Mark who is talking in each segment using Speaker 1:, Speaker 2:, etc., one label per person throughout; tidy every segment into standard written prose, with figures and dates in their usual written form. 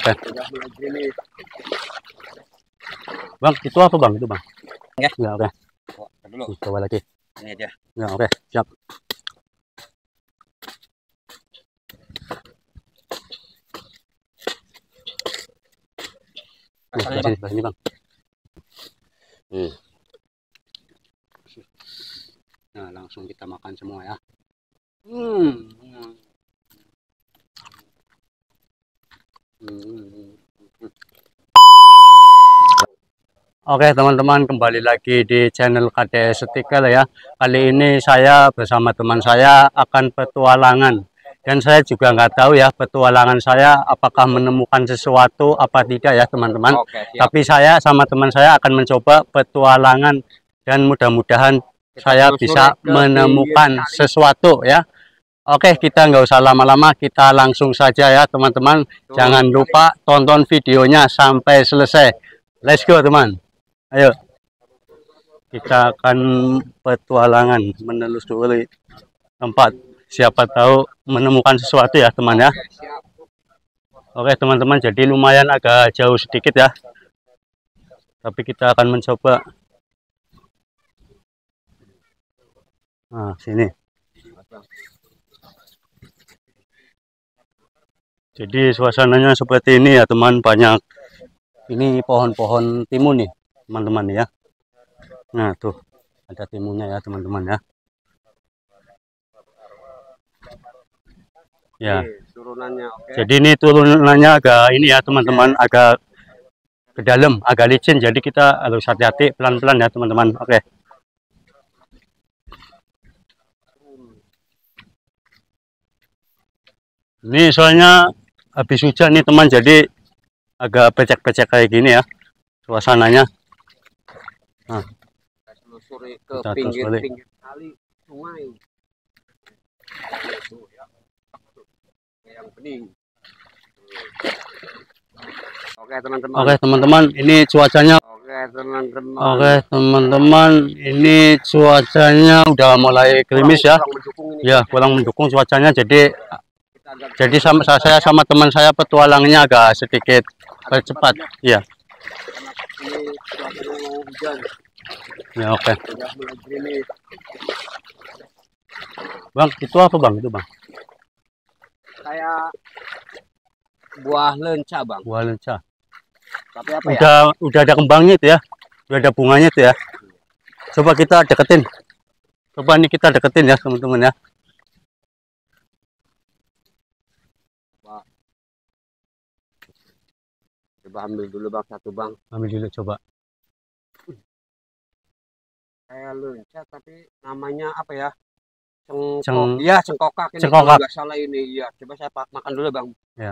Speaker 1: oke.
Speaker 2: Udah mulai gerimis.
Speaker 1: Bang, itu apa bang? Itu bang?
Speaker 2: Ya.
Speaker 1: Ya, oke.
Speaker 2: Oh, dulu.
Speaker 1: Coba lagi.
Speaker 2: Ini aja.
Speaker 1: Ya, oke. Siap. Sini bang. Nah, langsung kita makan semua ya. Oke teman-teman, kembali lagi di channel KDS Setikal ya. Kali ini saya bersama teman saya akan petualangan. Dan saya juga nggak tahu ya petualangan saya apakah menemukan sesuatu apa tidak ya teman-teman. Tapi saya sama teman saya akan mencoba petualangan dan mudah-mudahan saya bisa menemukan sesuatu ya. Oke, kita nggak usah lama-lama, kita langsung saja ya teman-teman. Jangan lupa tonton videonya sampai selesai. Let's go teman. Ayo, kita akan petualangan menelusuri tempat. Siapa tahu menemukan sesuatu ya teman ya. Oke teman-teman, jadi lumayan agak jauh sedikit ya. Tapi kita akan mencoba. Nah, sini. Jadi suasananya seperti ini ya teman, banyak. Ini pohon-pohon timun nih teman-teman ya. Nah tuh ada timunnya ya teman-teman ya. Ya.
Speaker 2: Turunannya, oke.
Speaker 1: Jadi ini turunannya agak ini ya teman-teman, agak ke dalam, agak licin. Jadi kita harus hati-hati, pelan-pelan ya teman-teman. Oke. Ini soalnya habis hujan nih teman, jadi agak becek-becek kayak gini ya suasananya. Nah,
Speaker 2: telusuri ke pinggir-pinggir kali sungai. Yang bening. Oke teman-teman.
Speaker 1: Oke teman-teman, ini cuacanya.
Speaker 2: Oke teman-teman.
Speaker 1: Oke teman-teman, ini cuacanya udah mulai gerimis ya. Ya kurang mendukung cuacanya, jadi sama saya sama teman saya petualangnya agak sedikit cepat. Iya. Ya oke. Bang, itu apa bang? Itu bang?
Speaker 2: Kayak buah lenca bang.
Speaker 1: Buah lenca.
Speaker 2: Tapi apa ya?
Speaker 1: Udah ada kembangnya itu ya. Udah ada bunganya itu ya. Coba kita deketin. Coba nih kita deketin ya teman-teman ya.
Speaker 2: Coba ambil dulu bang, satu bang.
Speaker 1: Ambil dulu coba.
Speaker 2: Kayak lenca tapi namanya apa ya?
Speaker 1: Iya,
Speaker 2: cengkokak ini.
Speaker 1: Cengkokak.
Speaker 2: Kalau nggak salah ini. Iya, coba saya makan dulu bang.
Speaker 1: Ya.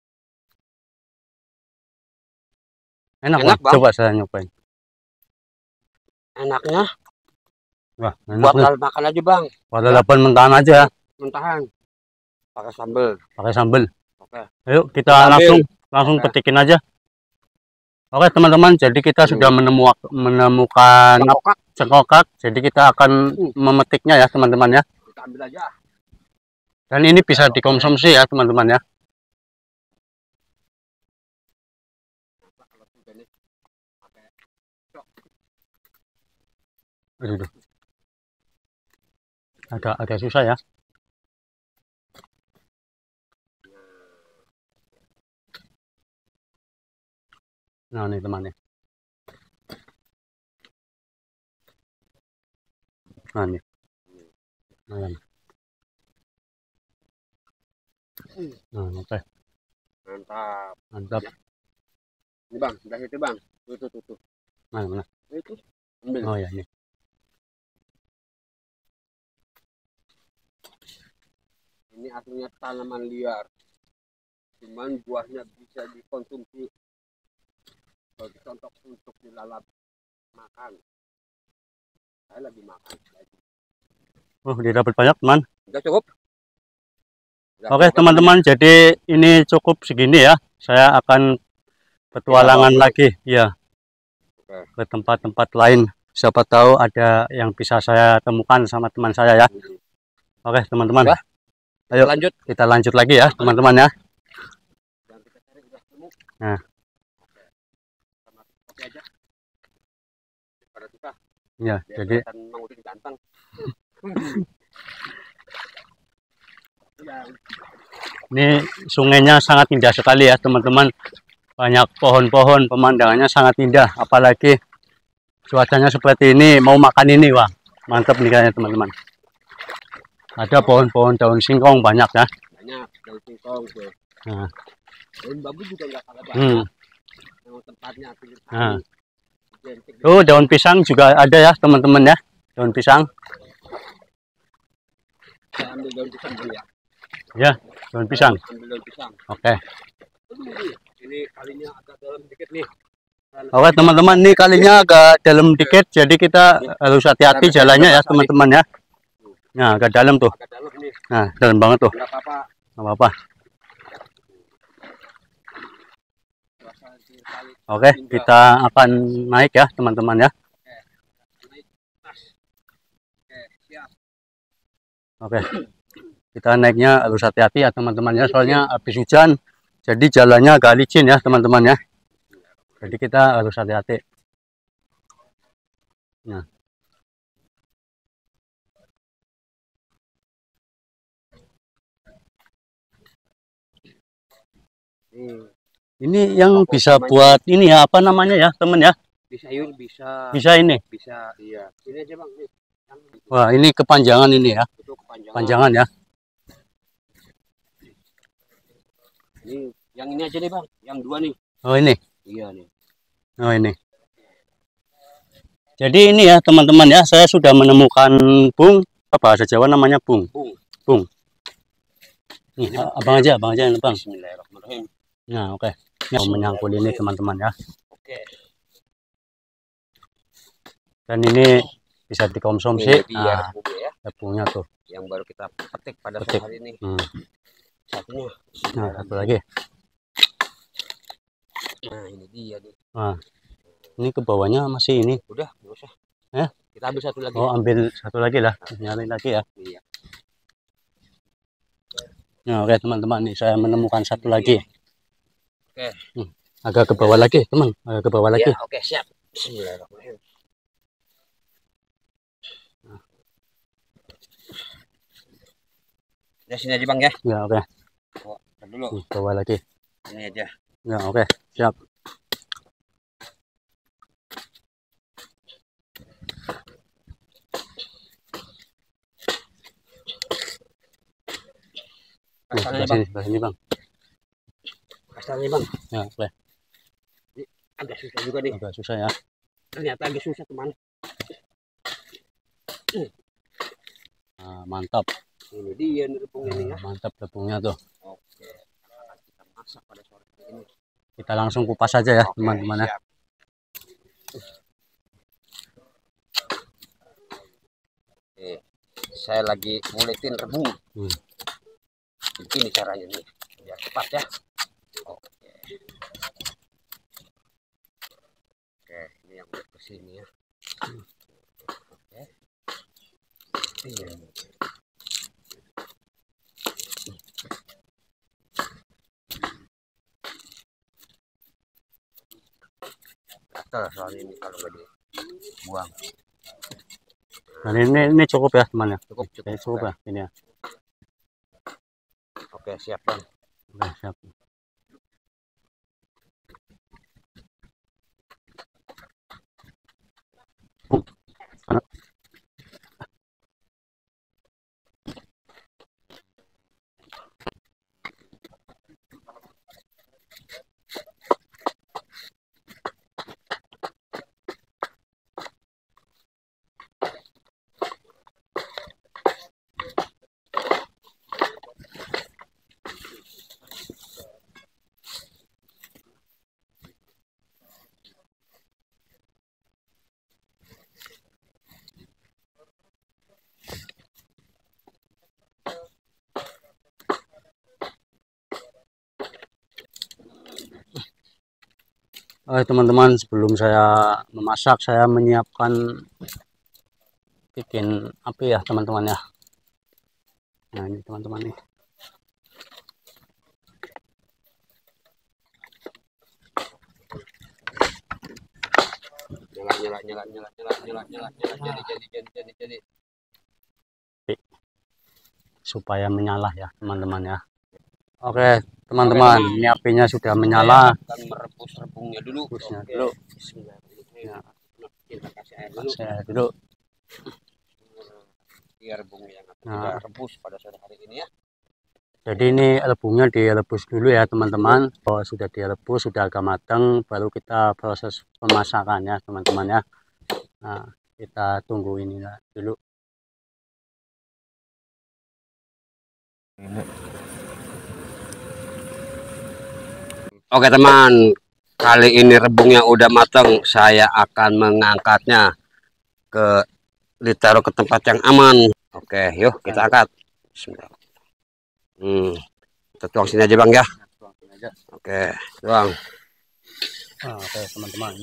Speaker 1: Enak bang. Coba saya nyobain.
Speaker 2: Enaknya?
Speaker 1: Wah, enak.
Speaker 2: Buat makan aja bang.
Speaker 1: Buat lalapan mentahan aja.
Speaker 2: Mentahan. Pakai sambal.
Speaker 1: Pakai sambal.
Speaker 2: Oke.
Speaker 1: Ayo kita langsung petikin aja. Oke teman-teman, jadi kita sudah menemukan cengkokak. Jadi kita akan memetiknya ya teman-teman ya.
Speaker 2: Kita ambil aja.
Speaker 1: Dan ini bisa dikonsumsi ya teman-teman ya. Aduh. Agak susah ya. Nah nih teman-teman. Nah nih. Nah, oke. Mantap.
Speaker 2: Ini bang, sudah itu bang. Tuh.
Speaker 1: Mana?
Speaker 2: Itu. Ambil.
Speaker 1: Oh ya ini.
Speaker 2: Ini aslinya tanaman liar. Cuman buahnya bisa dikonsumsi. Bagi contoh untuk dilalap makan. Saya lagi makan.
Speaker 1: Oh, dia dapat banyak teman.
Speaker 2: Udah cukup.
Speaker 1: Oke teman-teman, jadi ini cukup segini ya. Saya akan petualangan lagi ya ke tempat-tempat lain. Siapa tahu ada yang bisa saya temukan sama teman saya ya. Oke teman-teman, ayo kita lanjut lagi ya teman-teman ya. Nah,
Speaker 2: Sama kopi aja. Pada suka.
Speaker 1: ya,
Speaker 2: Biar
Speaker 1: jadi
Speaker 2: kelihatan Mang Udin ganteng. Ya,
Speaker 1: ini sungainya sangat indah sekali ya teman-teman. Banyak pohon-pohon, pemandangannya sangat indah. Apalagi cuacanya seperti ini, mau makan ini, wah mantap nih kayaknya teman-teman. Ada pohon-pohon daun singkong banyak ya.
Speaker 2: banyak daun singkong tuh.
Speaker 1: Nah,
Speaker 2: Daun bambu juga nggak kalah banyak.
Speaker 1: hmm.
Speaker 2: Yang tempatnya pinggir
Speaker 1: Nah.
Speaker 2: kali. Identik
Speaker 1: Oh, daun pisang juga ada ya teman-teman ya. Daun pisang.
Speaker 2: saya ambil daun pisang dulu ya.
Speaker 1: Ya, daun pisang.
Speaker 2: Ambil daun pisang.
Speaker 1: Oke.
Speaker 2: Ini kalinya agak dalam dikit nih.
Speaker 1: Oke teman-teman, ini kalinya agak dalam dikit, jadi kita harus hati-hati jalannya ya teman-teman ya. Nah, agak dalam tuh.
Speaker 2: Agak dalam nih.
Speaker 1: Nah, dalam banget tuh.
Speaker 2: Nggak apa-apa.
Speaker 1: Nggak apa-apa.
Speaker 2: Suasana di kali.
Speaker 1: Oke, kita akan naik ya teman-teman ya.
Speaker 2: Naik tas. Oke, siap.
Speaker 1: Oke. Kita naiknya harus hati-hati ya teman-teman ya, soalnya habis hujan. Jadi jalannya agak licin ya teman-teman ya. Jadi kita harus hati-hati. Nah. Ini yang bisa buat ini ya, apa namanya ya teman ya?
Speaker 2: Bisa sayur bisa.
Speaker 1: Bisa ini.
Speaker 2: Bisa, iya. Ini aja bang. Nih.
Speaker 1: Wah, ini kepanjangan ini ya.
Speaker 2: Itu kepanjangan.
Speaker 1: Panjangan ya.
Speaker 2: Ini yang ini aja nih bang. Yang dua nih.
Speaker 1: Oh ini.
Speaker 2: Iya nih.
Speaker 1: Oh ini. Jadi ini ya teman-teman ya, saya sudah menemukan bung, apa bahasa Jawa namanya bung. Bung. Nih, abang aja yang bang.
Speaker 2: Bismillahirrahmanirrahim.
Speaker 1: Nah, oke. Mau menyangkut ini teman-teman ya.
Speaker 2: Oke.
Speaker 1: Dan ini bisa dikonsumsi.
Speaker 2: Nah,
Speaker 1: ya, bungnya tuh.
Speaker 2: Yang baru kita petik pada
Speaker 1: Petik.
Speaker 2: hari ini.
Speaker 1: Satunya.
Speaker 2: Satunya.
Speaker 1: Nah, satu lagi.
Speaker 2: Nah, ini dia nih.
Speaker 1: Nah, ini ke bawahnya masih ini.
Speaker 2: Udah, nggak usah. Kita ambil satu lagi.
Speaker 1: Oh, ambil satu lagi lah. Nyari lagi ya.
Speaker 2: Iya.
Speaker 1: Nah, oke teman-teman, nih saya menemukan satu lagi.
Speaker 2: Oke.
Speaker 1: Agak ke bawah lagi, teman. Agak ke bawah lagi.
Speaker 2: Ya, oke, siap. Bismillahirrahmanirrahim. Ya, sini aja bang ya.
Speaker 1: Ya, oke.
Speaker 2: Oh, dulu.
Speaker 1: Bawah lagi.
Speaker 2: Ini aja.
Speaker 1: Ya, oke. Siap. Sebelah sini bang.
Speaker 2: Kasarnya bang.
Speaker 1: Ya, oke.
Speaker 2: Ini agak susah juga nih.
Speaker 1: Agak susah ya.
Speaker 2: Ternyata agak susah teman.
Speaker 1: Nah, mantap.
Speaker 2: Ini dia nih tepungnya nih ya.
Speaker 1: Mantap tepungnya tuh.
Speaker 2: Oke. Akan kita masak pada sore ini.
Speaker 1: Kita langsung kupas saja ya teman-teman ya.
Speaker 2: Saya lagi nguletin rebung. Ini caranya nih, biar cepat ya. Oke. Oke, ini yang udah kesini ya. Oke. Ini. Gatal soal ini kalau nggak dibuang.
Speaker 1: Nah, ini cukup ya teman ya.
Speaker 2: Cukup
Speaker 1: ya ini ya.
Speaker 2: Oke, siap bang.
Speaker 1: Oke, siap. Teman-teman, sebelum saya memasak, saya menyiapkan bikin api ya teman-teman ya. Nah ini teman-teman nih.
Speaker 2: Jadi.
Speaker 1: Supaya menyala ya teman-teman ya. Oke teman-teman, ini apinya sudah menyala.
Speaker 2: Akan merebus rebungnya dulu.
Speaker 1: Rebusnya dulu. Ya,
Speaker 2: Kita kasih air
Speaker 1: kasih air dulu.
Speaker 2: biar rebungnya yang kita rebus pada sore hari ini ya.
Speaker 1: Jadi ini rebungnya direbus dulu ya teman-teman. Oh, sudah direbus, sudah agak matang, baru kita proses pemasakannya teman-teman ya. Nah, kita tunggu ini dulu.
Speaker 2: Oke teman, kali ini rebungnya udah matang, saya akan mengangkatnya ditaruh ke tempat yang aman. Oke, yuk kita angkat. Bismillah. Kita tuang sini aja bang ya. Oke, tuang.
Speaker 1: Oke teman-teman.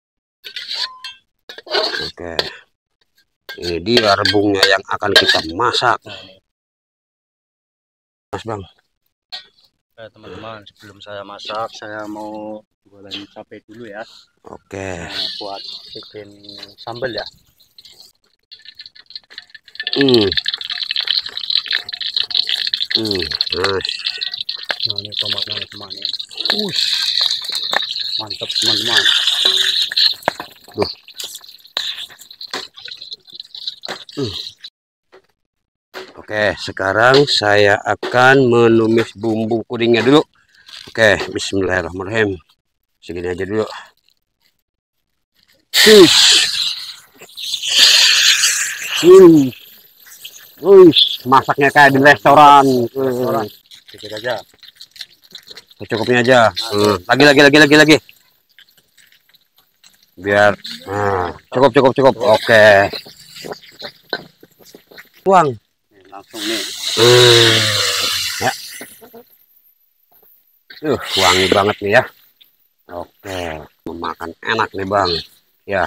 Speaker 2: Oke, ini dia rebungnya yang akan kita masak. Mas bang.
Speaker 1: Oke teman-teman, sebelum saya masak, saya mau goreng cabai dulu ya.
Speaker 2: Oke.
Speaker 1: Nah, buat bikin sambal ya. Nah ini tomatnya teman-teman. Mantap teman-teman.
Speaker 2: Oke, sekarang saya akan menumis bumbu kuningnya dulu. Oke, bismillahirrahmanirrahim. Segini aja dulu. Masaknya kayak di restoran.
Speaker 1: Sedikit aja.
Speaker 2: Secukupnya aja. Lagi. Biar cukup. Oke. Tuang.
Speaker 1: Langsung nih.
Speaker 2: Ya. Wangi banget nih ya. Oke, memakan enak nih bang. Ya.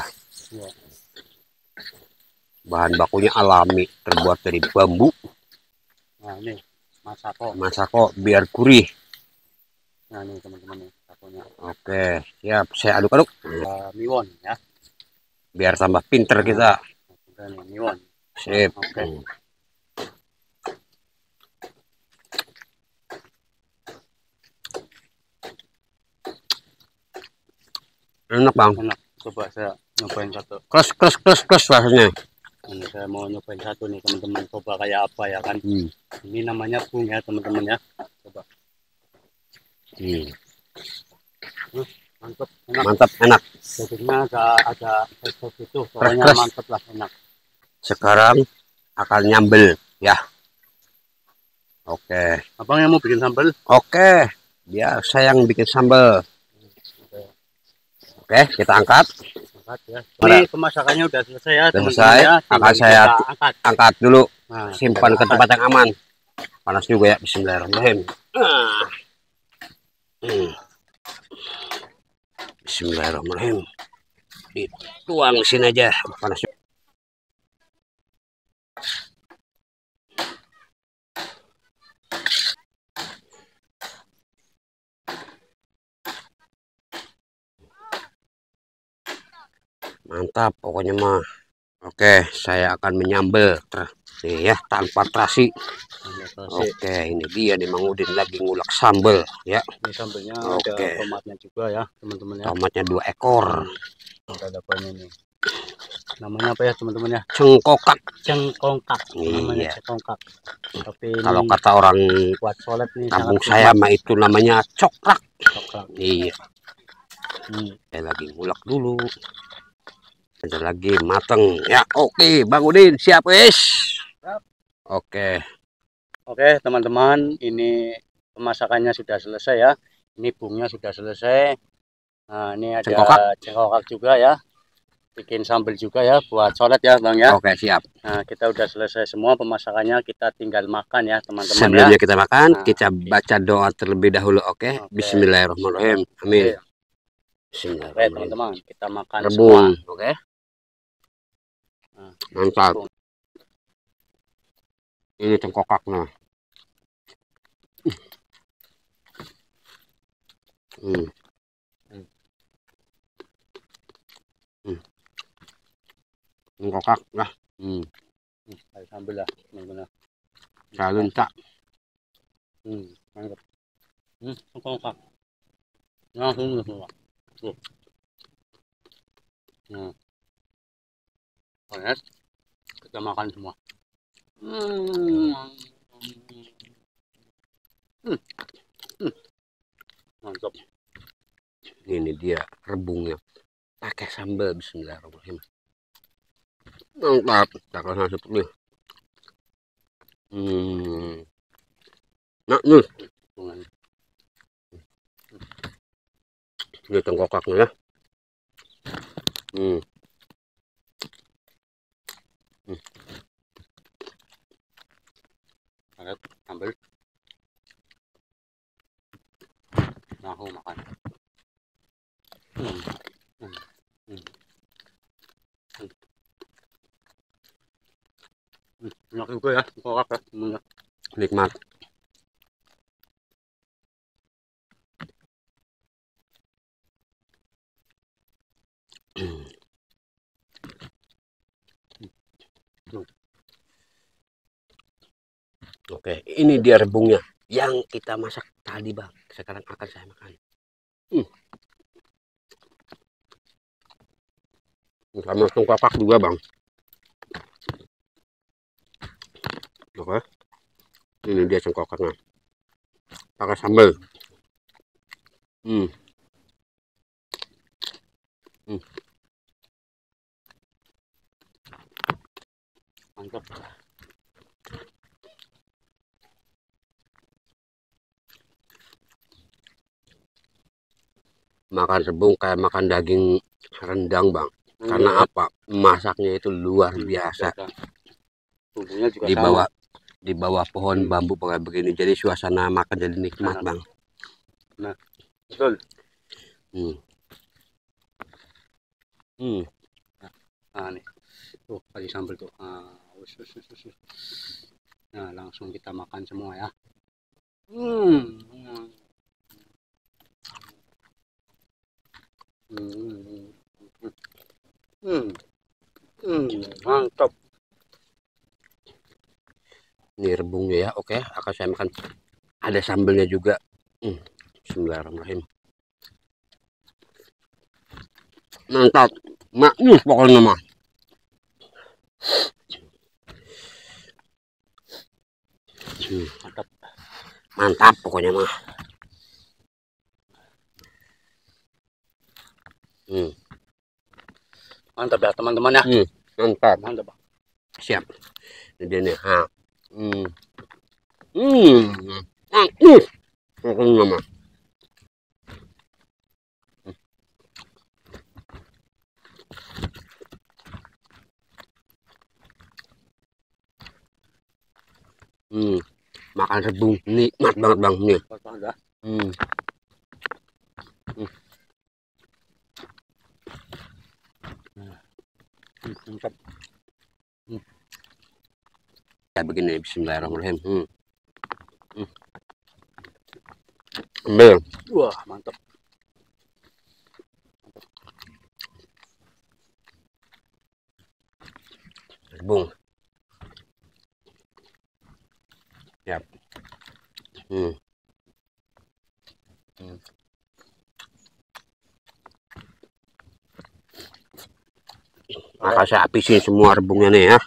Speaker 2: Bahan bakunya alami, terbuat dari bambu.
Speaker 1: Nah ini
Speaker 2: masako biar gurih.
Speaker 1: Nah ini teman-teman nih masakonya.
Speaker 2: Oke, siap. Saya aduk-aduk.
Speaker 1: Miwon ya.
Speaker 2: Biar tambah pinter kita.
Speaker 1: Nih, miwon.
Speaker 2: Sip.
Speaker 1: Oke.
Speaker 2: Enak bang.
Speaker 1: Enak. Coba saya nyobain satu.
Speaker 2: Kres rasanya.
Speaker 1: Ini saya mau nyobain satu nih teman-teman. Coba kayak apa ya kan? Ini namanya bung ya teman-teman ya. Coba. Mantap, enak. Dagingnya agak fresh gitu. Pokoknya mantap lah, enak.
Speaker 2: Sekarang akan nyambel ya. Oke.
Speaker 1: Abang yang mau bikin sambal?
Speaker 2: Oke. Biar saya yang bikin sambal. Oke, kita angkat.
Speaker 1: Ya. Ini pemasakannya udah selesai ya teman-teman ya.
Speaker 2: Akan saya angkat dulu. Simpan ke tempat yang aman. Panas juga ya. Bismillahirrahmanirrahim. Bismillahirrahmanirrahim. Dituang sini aja. Panas juga. Mantap pokoknya mah. Oke, saya akan menyambel nih ya tanpa terasi. Oke, ini dia nih Mang Udin lagi ngulek sambel ya.
Speaker 1: Ini sambelnya ada tomatnya juga ya teman-teman ya.
Speaker 2: Tomatnya 2 ekor.
Speaker 1: Ada banyak nih. Namanya apa ya teman-teman ya?
Speaker 2: Cengkokak.
Speaker 1: Namanya
Speaker 2: iya.
Speaker 1: cengkokak. Tapi
Speaker 2: kalau kata orang
Speaker 1: buat solet nih
Speaker 2: kampung saya mah itu namanya cokrak. Iya. Saya lagi ngulek dulu. Ada lagi mateng ya. Oke Bang Udin siap wis. Oke
Speaker 1: teman-teman, ini pemasakannya sudah selesai ya. Ini bungnya sudah selesai. Nah ini ada cengkokak juga ya. Bikin sambal juga ya buat solet ya Bang ya.
Speaker 2: Oke siap.
Speaker 1: Nah kita udah selesai semua pemasakannya, kita tinggal makan ya teman-teman.
Speaker 2: Sebelumnya kita makan, kita baca doa terlebih dahulu. Oke. Bismillahirrahmanirrahim. Amin.
Speaker 1: Oke teman-teman, kita makan
Speaker 2: rebung.
Speaker 1: Semua.
Speaker 2: Oke. Mantap. Ini cengkokaknya. Kokak lah.
Speaker 1: Kayak sambal lah, teman-teman.
Speaker 2: Salun cak.
Speaker 1: Mantap. Kokak. Langsung semua. Tuh. Nah, oke, kita makan semua. Hmm. Hmm. Mantap.
Speaker 2: Ini dia rebungnya. Pakai sambal, bismillahirrahmanirrahim. Mantap. Takkan seperti ini. Nah, nih. Ini tengkokaknya ya.
Speaker 1: Oke, ambil. Nah, aku makan. Enak juga ya, kokak ya, temennya.
Speaker 2: Nikmat. Oke, ini dia rebungnya yang kita masak tadi, Bang. Sekarang akan saya makan. Sama tengkokak juga, Bang. Oke. Ini dia tengkokaknya. Pakai sambal.
Speaker 1: Mantap.
Speaker 2: Makan rebung kayak makan daging rendang, Bang. Karena apa? Masaknya itu luar biasa.
Speaker 1: Bumbunya juga
Speaker 2: Di bawah pohon bambu kayak begini. Jadi suasana makan jadi nikmat, Bang.
Speaker 1: Nah, betul. Nah, nih. Tuh, kasih sambal tuh. Nah, langsung kita makan semua ya. Mantap.
Speaker 2: Ini rebungnya ya. Oke, akan saya makan. Ada sambalnya juga. Bismillahirrahmanirrahim. Mantap. Maknyus pokoknya mah.
Speaker 1: Mantap.
Speaker 2: Mantap pokoknya mah.
Speaker 1: Mantap ya teman-teman ya.
Speaker 2: Mantap.
Speaker 1: Mantap.
Speaker 2: Siap. Ini dia nih. Maknyus pokoknya mah. Makan rebung nikmat banget, Bang. Nih.
Speaker 1: Mantap.
Speaker 2: Kayak begini, bismillahirrahmanirrahim. Ambil.
Speaker 1: Wah, mantap.
Speaker 2: Rebung. Siap. Maka saya habisin semua rebungnya nih ya.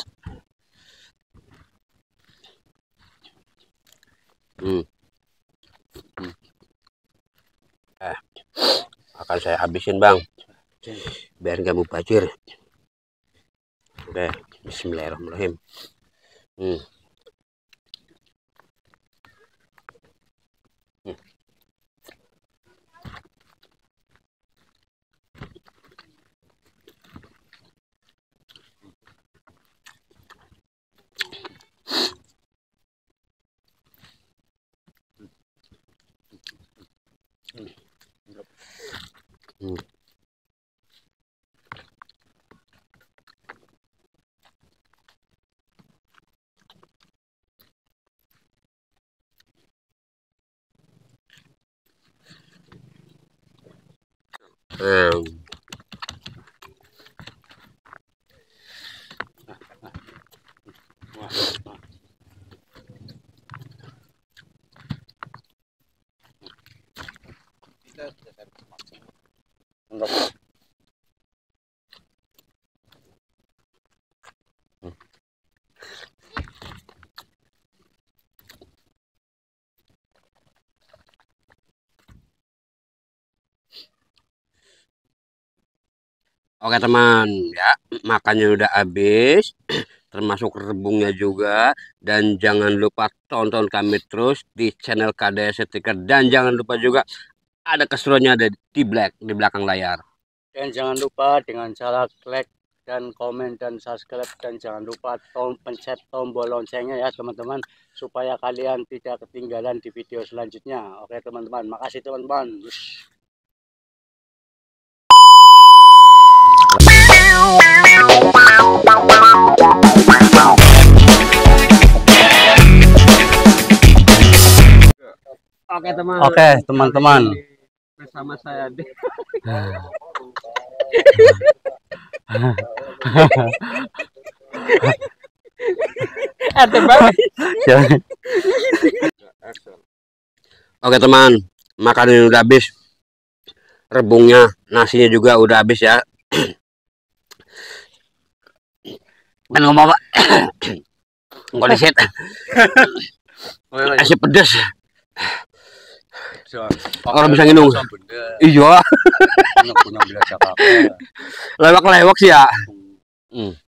Speaker 2: Akan saya habisin, Bang. Biar nggak mubazir. Oke, bismillahirrahmanirrahim.
Speaker 1: Enggak.
Speaker 2: Oke teman, ya makannya udah habis, termasuk rebungnya juga. Dan jangan lupa tonton kami terus di channel KDS Stiker. Dan jangan lupa juga ada keseruannya ada di belakang layar.
Speaker 1: Dan jangan lupa dengan cara like dan komen dan subscribe, dan jangan lupa pencet tombol loncengnya ya teman-teman, supaya kalian tidak ketinggalan di video selanjutnya. Oke teman-teman, makasih teman-teman.
Speaker 2: Oke teman.
Speaker 1: Oke teman-teman.
Speaker 2: Bersama saya deh. Oke teman, makanannya udah habis, rebungnya, nasinya juga udah habis ya. Kan ngomong apa? Nggak diset. Asih pedes. Orang bisa nginung. Iya. Lewak-lewak sih ya.